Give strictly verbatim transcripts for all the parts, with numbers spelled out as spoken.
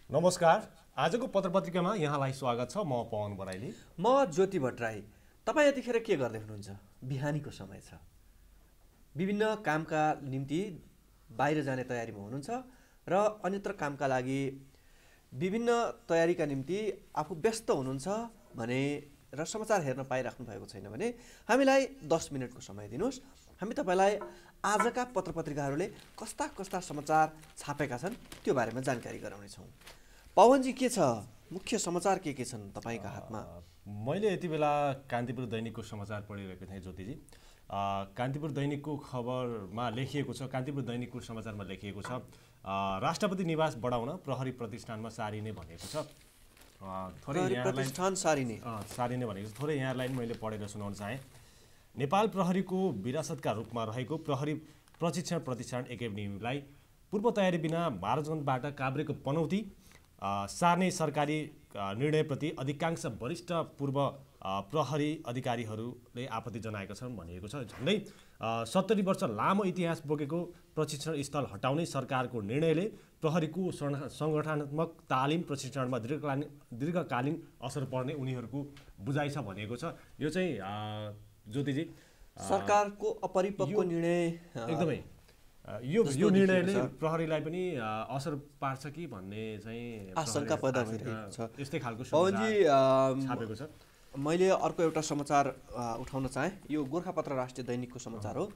नमस्कार। आजको पत्रपत्रिकामा यहाँलाई स्वागत छ। म पवन बराइली। म ज्योति भट्टराई। तपाईँ यतिखेर के गर्दै हुनुहुन्छ? बिहानीको समय छ। विभिन्न कामका निम्ति बाहिर जाने तयारीमा हुनुहुन्छ र अन्यत्र कामका लागि विभिन्न तयारीका निम्ति आफू व्यस्त हुनुहुन्छ भने र समाचार हेर्न पाइराख्नु भएको छैन भने हामीलाई दस मिनटको समय दिनुहोस्। हामी तपाईँलाई आजका पत्रपत्रिकाहरूले कस्ता कस्ता समाचार छापेका छन् त्यो बारेमा जानकारी गराउनेछौँ। पवनजी, के छ? मुख्य समाचार के के छन् तपाईँका हातमा? मैले यति बेला कान्तिपुर दैनिकको समाचार पढिरहेको थिएँ ज्योतिजी। कान्तिपुर दैनिकको खबरमा लेखिएको छ, कान्तिपुर दैनिकको समाचारमा लेखिएको छ, राष्ट्रपति निवास बढाउन प्रहरी प्रतिष्ठानमा सारिने भनेको छ। थोरै प्रतिष्ठान सारिने सारिने भनेको छ। थोरै यहाँलाई मैले पढेर सुनाउन चाहेँ। नेपाल प्रहरीको विरासतका रूपमा रहेको प्रहरी प्रशिक्षण प्रतिष्ठान एकाडेमीलाई पूर्व तयारी बिना महाराजगञ्जबाट काभ्रेको पनौती सार्ने सरकारी निर्णयप्रति अधिकांश वरिष्ठ पूर्व प्रहरी अधिकारीहरूले आपत्ति जनाएका छन् भनिएको छ। झन्डै सत्तरी वर्ष लामो इतिहास बोकेको प्रशिक्षण स्थल हटाउने सरकारको निर्णयले प्रहरीको सङ्गठनात्मक तालिम प्रशिक्षणमा दीर्घकालीन दीर्घकालीन असर पर्ने उनीहरूको बुझाइ छ भनिएको छ। यो चाहिँ ज्योतिजी सरकारको अपरिपक्व निर्णय एकदमै यो यो निर्णयले प्रहरीलाई पनि असर पार्छ कि भन्ने चाहिँ आशंका पैदा भइरहेको छ। यस्तै खालको पवनजी, छापेको छ। मैले अर्को एउटा समाचार उठाउन चाहेँ। यो गोरखापत्र राष्ट्रिय दैनिकको समाचार हो।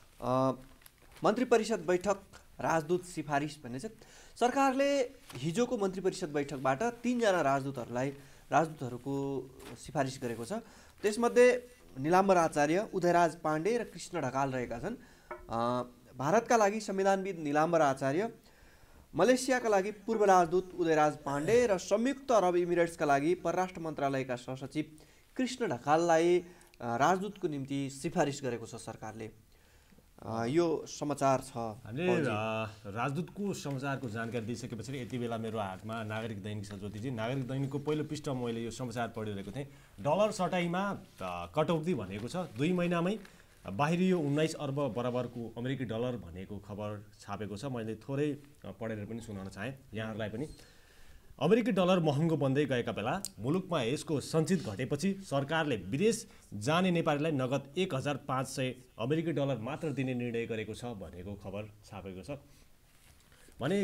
मन्त्री परिषद बैठक राजदूत सिफारिस भन्ने छ। सरकारले हिजोको मन्त्री परिषद बैठकबाट तीनजना राजदूतहरूलाई राजदूतहरूको सिफारिस गरेको छ। त्यसमध्ये निलाम्बर आचार्य, उदयराज पाण्डे र कृष्ण ढकाल रहेका छन्। भारतका लागि संविधानविद निलाम्बर आचार्य, मलेसियाका लागि पूर्व राजदूत उदयराज पाण्डे र संयुक्त अरब इमिरेट्सका लागि परराष्ट्र मन्त्रालयका सहसचिव कृष्ण ढकाललाई राजदूतको निम्ति सिफारिस गरेको छ सरकारले। यो समाचार छ। हामीले राजदूतको समाचारको जानकारी दिइसकेपछि यति बेला मेरो हातमा नागरिक दैनिक छ ज्योतिजी। नागरिक दैनिकको पहिलो पृष्ठमा मैले यो समाचार पढिरहेको थिएँ। डलर सटाइमा कटौती भनेको छ। दुई महिनामै बाहिरी यो उन्नाइस अर्ब बराबरको अमेरिकी डलर भनेको खबर छापेको छ। मैले थोरै पढेर पनि सुनाउन चाहेँ यहाँहरूलाई पनि। अमेरिकी डलर महँगो बन्दै गएका बेला मुलुकमा यसको सञ्चित घटेपछि सरकारले विदेश जाने नेपालीलाई नगद एक हजार पाँच सय अमेरिकी डलर मात्र दिने निर्णय गरेको छ भनेको खबर छापेको छ। भने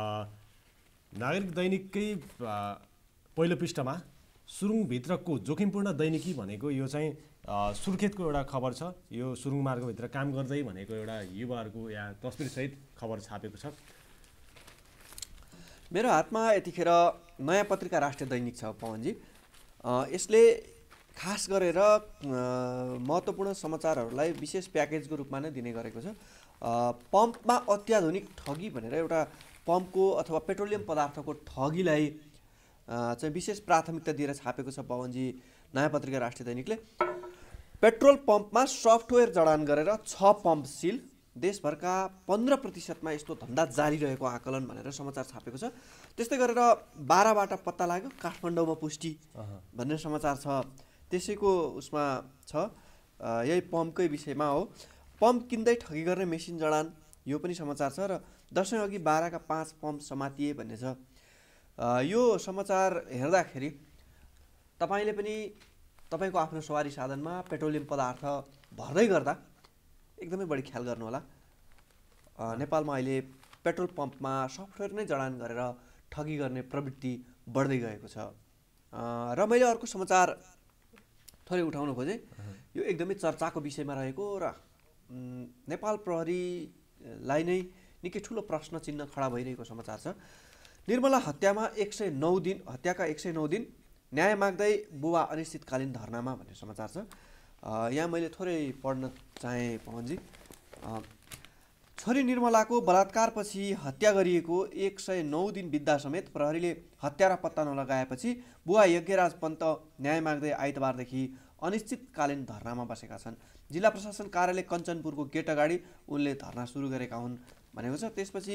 नागरिक दैनिककै पहिलो पृष्ठमा सुरुङभित्रको जोखिमपूर्ण दैनिकी भनेको यो चाहिँ सुर्खेतको एउटा खबर छ। यो सुरुङ मार्गभित्र काम गर्दै भनेको एउटा युवाहरूको यहाँ तस्बिरसहित खबर छापेको छ। मेरो हातमा यतिखेर नयाँ पत्रिका राष्ट्रिय दैनिक छ पवनजी। यसले खास गरेर महत्त्वपूर्ण समाचारहरूलाई विशेष प्याकेजको रूपमा नै दिने गरेको छ। पम्पमा अत्याधुनिक ठगी भनेर एउटा पम्पको अथवा पेट्रोलियम पदार्थको ठगीलाई चाहिँ विशेष प्राथमिकता दिएर छापेको छ पवनजी नयाँ पत्रिका राष्ट्रिय दैनिकले। पेट्रोल पम्पमा सफ्टवेयर जडान गरेर छ पम्प सिल, देशभरका पन्ध्र प्रतिशतमा यस्तो धन्दा जारी रहेको आकलन भनेर समाचार छापेको छ। त्यस्तै गरेर बाह्रबाट पत्ता लाग्यो, काठमाडौँमा पुष्टि भन्ने समाचार छ। त्यसैको उसमा छ, यही पम्पकै विषयमा हो। पम्प किन्दै ठगी गर्ने मेसिन जडान, यो पनि समाचार छ। र दसैँ अघि बाह्रका पाँच पम्प समातिए भन्ने छ। यो समाचार हेर्दाखेरि तपाईँले पनि तपाईँको आफ्नो सवारी साधनमा पेट्रोलियम पदार्थ भर्दै गर्दा एकदमै बढी ख्याल गर्नु होला। नेपालमा अहिले पेट्रोल पम्पमा सफ्टवेयर नै जडान गरेर ठगी गर्ने प्रवृत्ति बढ्दै गएको छ। र मैले अर्को समाचार थोरै उठाउन खोजेँ। यो एकदमै चर्चाको विषयमा रहेको र नेपाल प्रहरीलाई नै निकै ठुलो प्रश्न चिन्ह खडा भइरहेको समाचार छ। निर्मला हत्यामा एक सय नौ दिन हत्याका एक सय नौ दिन न्याय माग्दै बुबा अनिश्चितकालीन धरनामा भन्ने समाचार छ। यहाँ मैले थोरै पढ्न चाहेँ पवनजी। छोरी निर्मलाको बलात्कारपछि हत्या गरिएको एक सय नौ दिन बित्दा समेत प्रहरीले हत्यारा पत्ता नलगाएपछि बुबा यज्ञराज पन्त न्याय माग्दै आइतबारदेखि अनिश्चितकालीन धरनामा बसेका छन्। जिल्ला प्रशासन कार्यालय कञ्चनपुरको गेट अगाडि उनले धरना सुरु गरेका हुन् भनेको छ। त्यसपछि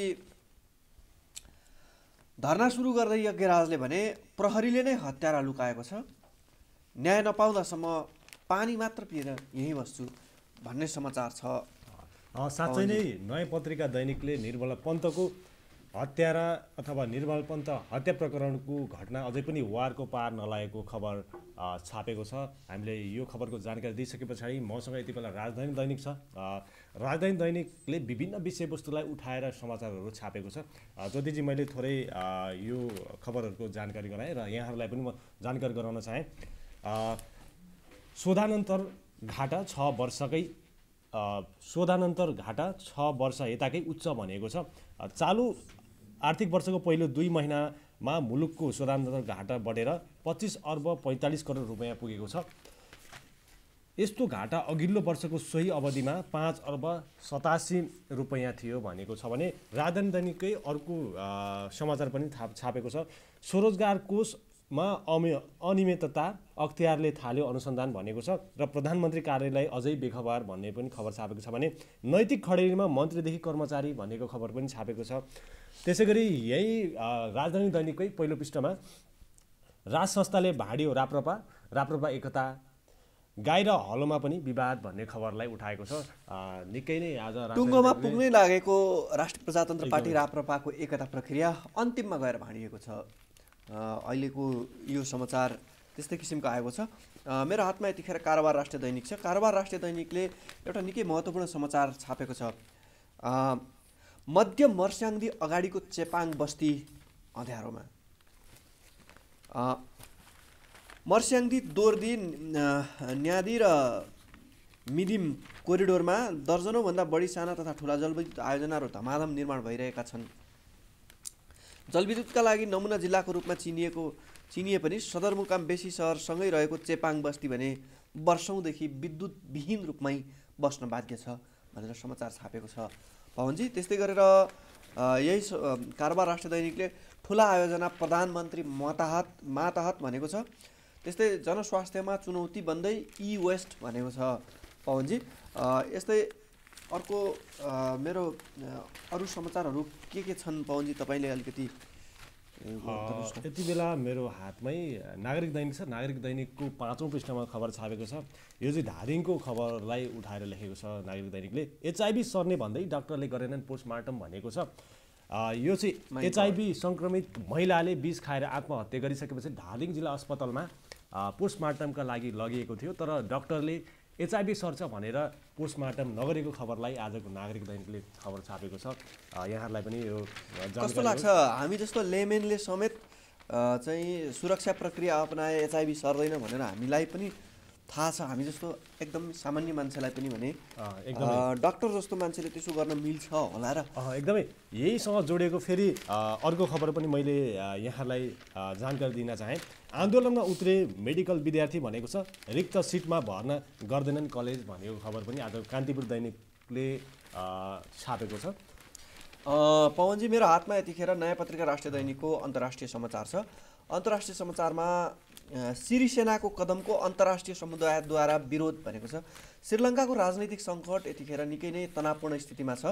धरना सुरु गर्दै यज्ञराजले भने प्रहरीले नै हत्यारा लुकाएको छ, न्याय नपाउँदासम्म पानी मात्र पिएर यहीँ बस्छु भन्ने समाचार छ। साँच्चै नै नयाँ पत्रिका दैनिकले निर्मला पन्तको हत्यारा अथवा निर्मल पन्त हत्या प्रकरणको घटना अझै पनि वारको पार नलागेको खबर अ, छापेको छ। हामीले यो खबरको जानकारी दिइसके पछाडि मसँग यति बेला राजधानी दैनिक छ। अ, राजधानी दैनिकले विभिन्न विषयवस्तुलाई उठाएर समाचारहरू छापेको छ। अ, ज्योतिजी, मैले थोरै अ, यो खबरहरूको जानकारी गराएँ र यहाँहरूलाई पनि म जानकारी गराउन चाहेँ। अ, शोधानन्तर घाटा छ वर्षकै अ, शोधानन्तर घाटा छ वर्ष यताकै उच्च भनेको छ। अ, चालु आर्थिक वर्षको पहिलो दुई महिनामा मुलुकको शोधानन्तर घाटा बढेर पच्चिस अर्ब पैँतालिस करोड रुपियाँ पुगेको छ। यस्तो घाटा अघिल्लो वर्षको सोही अवधिमा पाँच अर्ब सतासी रुपियाँ थियो भनेको छ भने राजधानी दैनिककै अर्को अ, समाचार पनि छाप छापेको छ। स्वरोजगार कोषमा अमि अनियमितता अख्तियारले थाल्यो अनुसन्धान भनेको छ र प्रधानमन्त्री कार्यालय अझै बेखबर भन्ने पनि खबर छापेको छ भने नैतिक खडेरीमा मन्त्रीदेखि कर्मचारी भनेको खबर पनि छापेको छ। त्यसै गरी यही अ, राजधानी दैनिककै पहिलो पृष्ठमा राज संस्थाले भाड्यो राप्रपा राप्रपा एकता गाई र हलोमा पनि विवाद भन्ने खबरलाई उठाएको छ। अ, निकै नै आज राजधानी टुङ्गोमा दैनिकले- पुग्नै लागेको राष्ट्रिय प्रजातन्त्र पार्टी राप्रपाको एकता प्रक्रिया अन्तिममा गएर भाँडिएको छ। अ, अहिलेको यो समाचार त्यस्तै किसिमको आएको छ। अ, मेरो हातमा यतिखेर कारोबार राष्ट्रिय दैनिक छ। कारोबार राष्ट्रिय दैनिकले एउटा निकै महत्त्वपूर्ण समाचार छापेको छ। अ, मध्य मर्स्याङ्दी अगाडिको चेपाङ बस्ती अँध्यारोमा। अ, मर्स्याङ्दी दोर्दी अ, न्यादी र मिदिम कोरिडोरमा दर्जनौँभन्दा बढी साना तथा ठुला जलविद्युत आयोजनाहरू धमाधम निर्माण भइरहेका छन्। जलविद्युतका लागि नमुना जिल्लाको रूपमा चिनिएको चिनिए पनि सदरमुकाम बेसी सहरसँगै रहेको चेपाङ बस्ती भने वर्षौँदेखि विद्युतविहीन रूपमै बस्न बाध्य छ भनेर समाचार छापेको छ पवनजी। त्यस्तै गरेर अ, यही स- अ, कारोबार राष्ट्रिय दैनिकले ठुला आयोजना प्रधानमन्त्री माताहत माताहत भनेको छ। त्यस्तै जनस्वास्थ्यमा चुनौती बन्दै ई वेस्ट भनेको छ पवनजी। अ, यस्तै अर्को अ, मेरो अ, अरू समाचारहरू के के छन् पवनजी, तपाईँले अलिकति ए, गर्नुहोस् न। अ, यति बेला मेरो हातमै नागरिक दैनिक छ। नागरिक दैनिकको पाँचौँ पृष्ठमा खबर छापेको छ। यो चाहिँ धादिङको खबरलाई उठाएर लेखेको छ नागरिक दैनिकले। एचआइभी सर्ने भन्दै डाक्टरले गरेनन् पोस्टमार्टम भनेको छ। अ, यो चाहिँ My एचआइभी सङ्क्रमित महिलाले विष खाएर आत्महत्या गरिसकेपछि धादिङ जिल्ला अस्पतालमा अ, पोस्टमार्टमका लागि लगिएको थियो, तर डाक्टरले एचआइभी सर्छ भनेर पोस्टमार्टम नगरेको खबरलाई आजको नागरिक दैनिकले खबर छापेको छ। अ, यहाँहरूलाई पनि यो कस्तो जानकारी लाग्छ, हामी जस्तो लेमेनले समेत अ, चाहिँ सुरक्षा प्रक्रिया अपनाए एचआइभी सर्दैन भनेर हामीलाई पनि थाहा छ। हामी जस्तो एकदम सामान्य मान्छेलाई पनि भने अ, एकदमै अ, डाक्टर जस्तो मान्छेले त्यसो गर्न मिल्छ होला र। अँ, एकदमै यहीसँग जोडिएको फेरि अ, अर्को खबर पनि मैले अ, यहाँलाई अ, जानकारी दिन चाहेँ। आन्दोलनमा उत्रे मेडिकल विद्यार्थी भनेको छ, रिक्त सिटमा भर्ना गर्दैनन् कलेज भनेको खबर पनि आज कान्तिपुर दैनिकले अ, छापेको छ। अ, पवनजी, मेरो हातमा यतिखेर नयाँ पत्रिका राष्ट्रिय दैनिकको अन्तर्राष्ट्रिय समाचार छ। अन्तर्राष्ट्रिय समाचारमा अ, सिरिसेनाको कदमको अन्तर्राष्ट्रिय समुदायद्वारा विरोध भनेको छ। श्रीलङ्काको राजनैतिक सङ्कट यतिखेर निकै नै तनावपूर्ण स्थितिमा छ।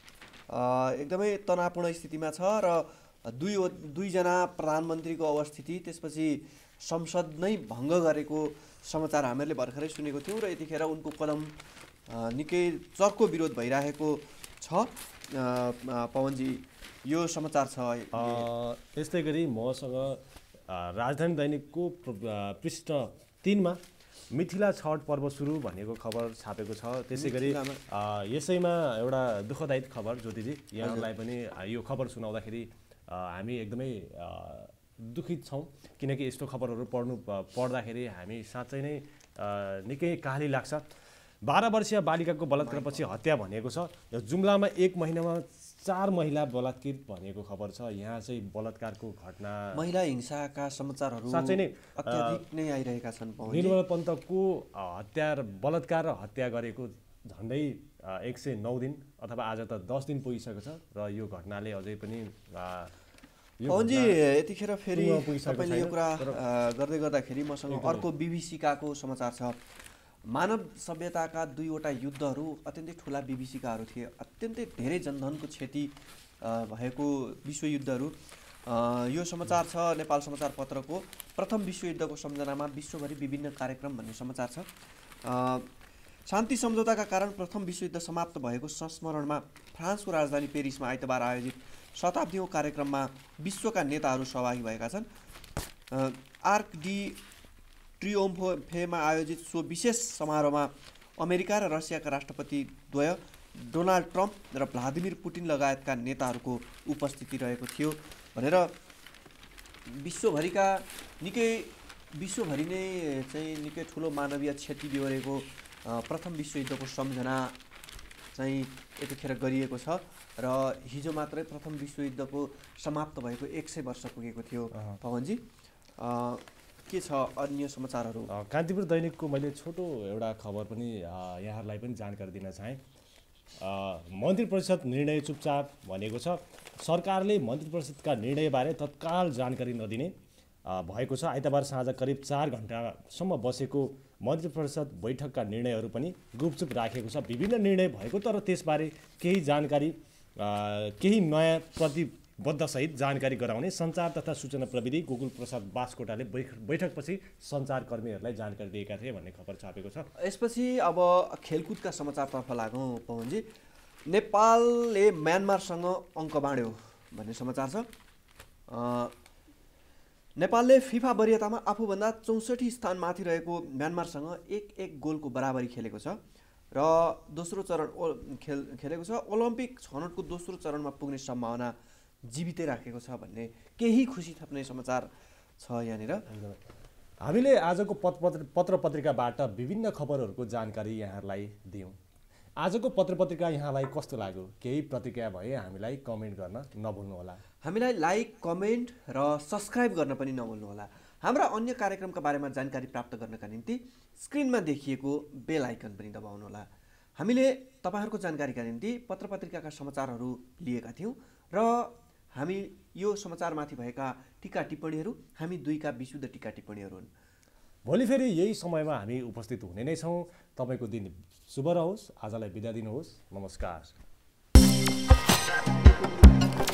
अ, एकदमै तनावपूर्ण स्थितिमा छ र दुई दुईजना प्रधानमन्त्रीको अवस्थिति, त्यसपछि संसद नै भङ्ग गरेको समाचार हामीहरूले भर्खरै सुनेको थियौँ र यतिखेर उनको कदम अ, निकै चर्को विरोध भइरहेको छ। अ, अ, पवनजी, यो समाचार छ। अ, यस्तै गरी मसँग अ, राजधानी दैनिकको प्र- अ, पृष्ठ तिनमा मिथिला छठ पर्व सुरु भनेको खबर छापेको छ। त्यसै गरी मिथिलामा। अ, यसैमा एउटा दुःखदायी खबर ज्योतिजी, यहाँहरूलाई पनि अ, यो खबर सुनाउँदाखेरि अ, हामी एकदमै अ, दुखित छौँ, किनकि यस्तो खबरहरू पढ्नु प- पढ्दाखेरि हामी साँच्चै नै अ, निकै काली लाग्छ। बाह्र वर्षीय बालिकाको बलात्कारपछि हत्या भनेको छ। यो जुम्लामा एक महिनामा चार महिला बलात्कृत भनेको खबर छ। यहाँ चाहिँ बलात्कारको घटना महिला हिंसाका समाचारहरू साँच्चै नै अत्याधिक नै आइरहेका छन् पवनजी। निर्मल पन्तको अ, हत्या र बलात्कार र हत्या गरेको झन्डै अ, एक सय नौ दिन अथवा आज त दस दिन पुगिसकेको छ र यो घटनाले अझै पनि अ, यो पवनजी, घटना यतिखेर फेरि टुङ्गोमा पुगिसकेको तपाईँले यो छैन, कुरा तर- अ, गर्दै गर्दाखेरि मसँग एकदमै। अर्को बिभीसिकाको समाचार छ। मानव सभ्यताका दुईवटा युद्धहरू अत्यन्तै ठुला विभीषिकाहरू थिए। अत्यन्तै धेरै जनधनको क्षति अ, भएको विश्वयुद्धहरू। अ, यो समाचार छ नेपाल समाचार पत्रको। प्रथम विश्वयुद्धको सम्झनामा विश्वभरि विभिन्न कार्यक्रम भन्ने समाचार छ। अ, शान्ति सम्झौताका कारण प्रथम विश्वयुद्ध समाप्त भएको संस्मरणमा फ्रान्सको राजधानी पेरिसमा आइतबार आयोजित शताब्दीको कार्यक्रममा विश्वका नेताहरू सहभागी भएका छन्। आर्क डी ट्रियोम्फेमा आयोजित सो विशेष समारोहमा अमेरिका र रसियाका राष्ट्रपति द्वय डोनाल्ड ट्रम्प र भ्लादिमिर पुटिन लगायतका नेताहरूको उपस्थिति रहेको थियो भनेर विश्वभरिका निकै विश्वभरि नै चाहिँ निकै ठुलो मानवीय क्षति बेहोरेको प्रथम विश्वयुद्धको सम्झना चाहिँ यतिखेर गरिएको छ र हिजो मात्रै प्रथम विश्वयुद्धको समाप्त भएको एक सय वर्ष पुगेको थियो। पवनजी के छ अन्य समाचारहरू? कान्तिपुर दैनिकको मैले छोटो एउटा खबर पनि यहाँहरूलाई पनि जानकारी दिन चाहेँ। मन्त्री परिषद निर्णय चुपचाप भनेको छ। सरकारले मन्त्री परिषदका निर्णयबारे तत्काल जानकारी नदिने भएको छ। आइतबार साँझ करिब चार घण्टासम्म बसेको मन्त्री परिषद बैठकका निर्णयहरू पनि गुपचुप राखेको छ। विभिन्न निर्णय भएको तर त्यसबारे केही जानकारी केही नयाँ प्रतिबद्धसहित जानकारी गराउने सञ्चार तथा सूचना प्रविधि गोकुल प्रसाद बास्कोटाले बैठकपछि सञ्चारकर्मीहरूलाई जानकारी दिएका थिए भन्ने खबर छापेको छ। यसपछि अब खेलकुदका समाचारतर्फ लागौँ पवनजी। नेपालले म्यानमारसँग अङ्क बाँड्यो भन्ने समाचार छ। नेपालले फिफा वरियतामा आफूभन्दा चौसठी स्थान माथि रहेको म्यानमारसँग एक एक गोलको बराबरी खेलेको छ र दोस्रो चरण खेल खेलेको छ। ओलम्पिक छनौटको दोस्रो चरणमा पुग्ने सम्भावना जीवितै राखेको छ भन्ने केही खुसी थप्ने समाचार छ यहाँनिर। हामीले आजको पत्र पत्र पत्रिकाबाट विभिन्न खबरहरूको जानकारी यहाँहरूलाई दियौँ। आजको पत्र पत्रिका यहाँलाई कस्तो लाग्यो? केही प्रतिक्रिया भए हामीलाई कमेन्ट गर्न नभुल्नुहोला। हामीलाई लाइक, कमेन्ट र सब्सक्राइब गर्न पनि नभुल्नुहोला। हाम्रा अन्य कार्यक्रमका बारेमा जानकारी प्राप्त गर्नका निम्ति स्क्रिनमा देखिएको बेल आइकन पनि दबाउनुहोला। हामीले तपाईँहरूको जानकारीका निम्ति पत्र पत्रिकाका समाचारहरू लिएका थियौँ र हामी यो समाचारमाथि भएका टिका टिप्पणीहरू हामी दुईका विशुद्ध टिका टिप्पणीहरू हुन्। भोलि फेरि यही समयमा हामी उपस्थित हुने नै छौँ। तपाईँको दिन शुभ रहोस्। आजलाई बिदा दिनुहोस्। नमस्कार।